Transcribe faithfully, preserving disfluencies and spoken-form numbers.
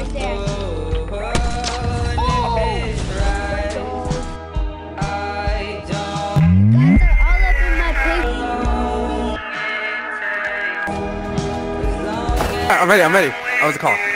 right there. I'm ready, I'm ready. I was a call.